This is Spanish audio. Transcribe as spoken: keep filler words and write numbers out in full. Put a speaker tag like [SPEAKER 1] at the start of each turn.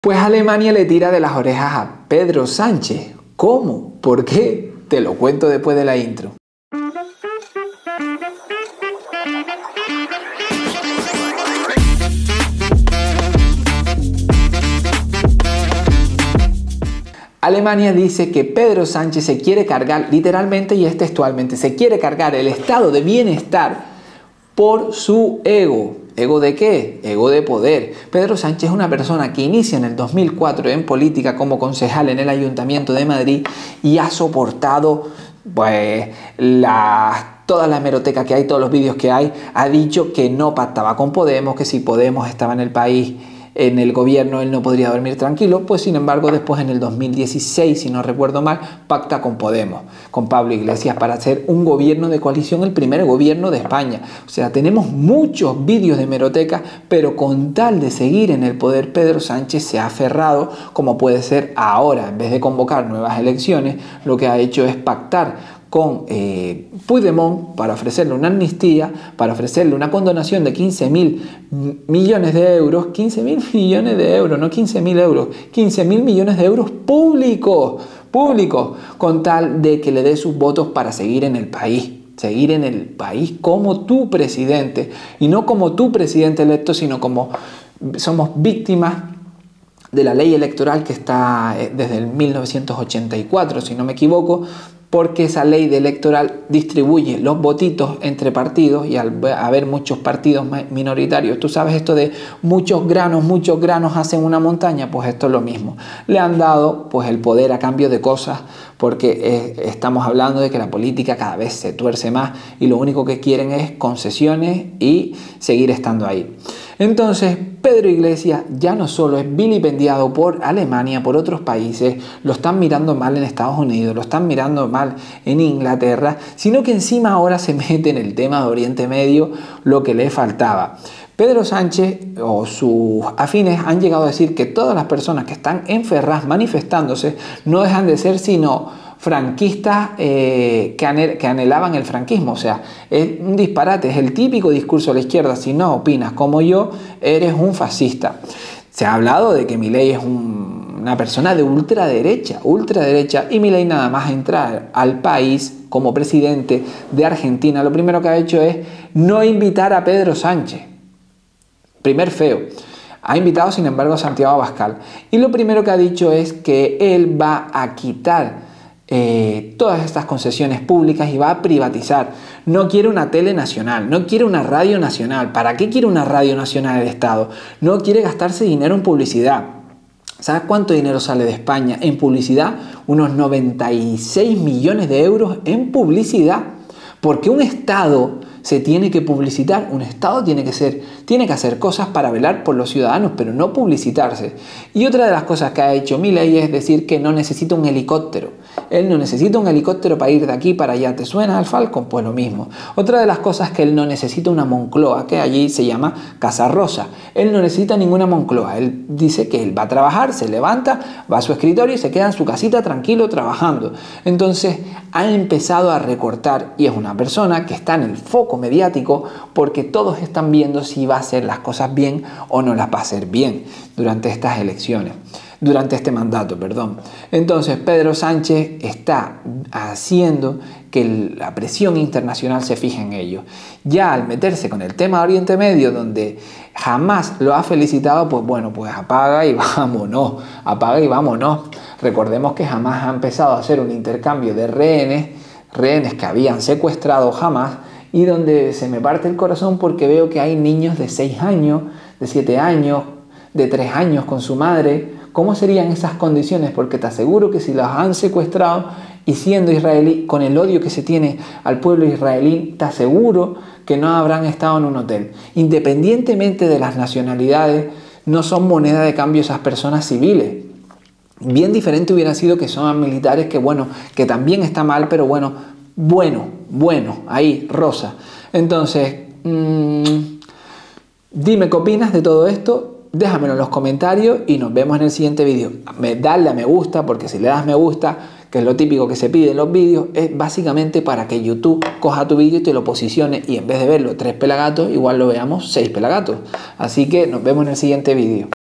[SPEAKER 1] Pues Alemania le tira de las orejas a Pedro Sánchez. ¿Cómo? ¿Por qué? Te lo cuento después de la intro. Alemania dice que Pedro Sánchez se quiere cargar, literalmente y es textualmente, se quiere cargar el estado de bienestar por su ego. ¿Ego de qué? Ego de poder. Pedro Sánchez es una persona que inicia en el dos mil cuatro en política como concejal en el Ayuntamiento de Madrid y ha soportado pues la, toda la hemeroteca que hay, todos los vídeos que hay. Ha dicho que no pactaba con Podemos, que si Podemos estaba en el país, en el gobierno, él no podría dormir tranquilo. Pues sin embargo después en el dos mil dieciséis, si no recuerdo mal, pacta con Podemos, con Pablo Iglesias, para hacer un gobierno de coalición, el primer gobierno de España. O sea, tenemos muchos vídeos de hemeroteca, pero con tal de seguir en el poder, Pedro Sánchez se ha aferrado, como puede ser ahora. En vez de convocar nuevas elecciones, lo que ha hecho es pactar con eh, Puigdemont para ofrecerle una amnistía, para ofrecerle una condonación de quince mil millones de euros, quince mil millones de euros, no quince mil euros, quince mil millones de euros públicos, públicos, con tal de que le dé sus votos para seguir en el país. Seguir en el país como tu presidente, y no como tu presidente electo, sino como somos víctimas de la ley electoral que está desde el mil novecientos ochenta y cuatro, si no me equivoco, porque esa ley de electoral distribuye los votitos entre partidos, y al haber muchos partidos minoritarios, tú sabes esto de muchos granos, muchos granos hacen una montaña, pues esto es lo mismo. Le han dado pues el poder a cambio de cosas, porque eh, estamos hablando de que la política cada vez se tuerce más y lo único que quieren es concesiones y seguir estando ahí. Entonces Pedro Iglesias ya no solo es vilipendiado por Alemania, por otros países, lo están mirando mal en Estados Unidos, lo están mirando mal en Inglaterra, sino que encima ahora se mete en el tema de Oriente Medio, lo que le faltaba. Pedro Sánchez o sus afines han llegado a decir que todas las personas que están en Ferraz manifestándose no dejan de ser sino franquistas eh, que, anhel que anhelaban el franquismo. O sea, es un disparate, es el típico discurso de la izquierda: si no opinas como yo, eres un fascista. Se ha hablado de que Milei es un, una persona de ultraderecha, ultraderecha, y Milei nada más entrar al país como presidente de Argentina, lo primero que ha hecho es no invitar a Pedro Sánchez. Primer feo. Ha invitado, sin embargo, a Santiago Abascal. Y lo primero que ha dicho es que él va a quitar eh, todas estas concesiones públicas y va a privatizar. No quiere una tele nacional, no quiere una radio nacional. ¿Para qué quiere una radio nacional el Estado? No quiere gastarse dinero en publicidad. ¿Sabes cuánto dinero sale de España en publicidad? Unos noventa y seis millones de euros en publicidad. Porque un Estado se tiene que publicitar, un Estado tiene que, ser, tiene que hacer cosas para velar por los ciudadanos, pero no publicitarse. Y otra de las cosas que ha hecho Milei es decir que no necesita un helicóptero. Él no necesita un helicóptero para ir de aquí para allá. ¿Te suena al Falcon? Pues lo mismo. Otra de las cosas es que él no necesita una Moncloa, que allí se llama Casa Rosa. Él no necesita ninguna Moncloa. Él dice que él va a trabajar, se levanta, va a su escritorio y se queda en su casita tranquilo trabajando. Entonces ha empezado a recortar, y es una persona que está en el foco mediático porque todos están viendo si va a hacer las cosas bien o no las va a hacer bien durante estas elecciones, durante este mandato, perdón. Entonces Pedro Sánchez está haciendo que la presión internacional se fije en ello. Ya al meterse con el tema de Oriente Medio, donde jamás lo ha felicitado, pues bueno, pues apaga y vámonos, apaga y vámonos. Recordemos que jamás ha empezado a hacer un intercambio de rehenes, rehenes que habían secuestrado jamás, y donde se me parte el corazón porque veo que hay niños de seis años, de siete años, de tres años con su madre. ¿Cómo serían esas condiciones? Porque te aseguro que si los han secuestrado, y siendo israelí, con el odio que se tiene al pueblo israelí, te aseguro que no habrán estado en un hotel. Independientemente de las nacionalidades, no son moneda de cambio esas personas civiles. Bien diferente hubiera sido que son militares, que bueno, que también está mal, pero bueno, bueno, bueno, ahí, rosa. Entonces, mmm, dime qué opinas de todo esto, déjamelo en los comentarios y nos vemos en el siguiente vídeo. Dale a me gusta, porque si le das me gusta, que es lo típico que se pide en los vídeos, es básicamente para que YouTube coja tu vídeo y te lo posicione, y en vez de verlo tres pelagatos, igual lo veamos seis pelagatos. Así que nos vemos en el siguiente vídeo.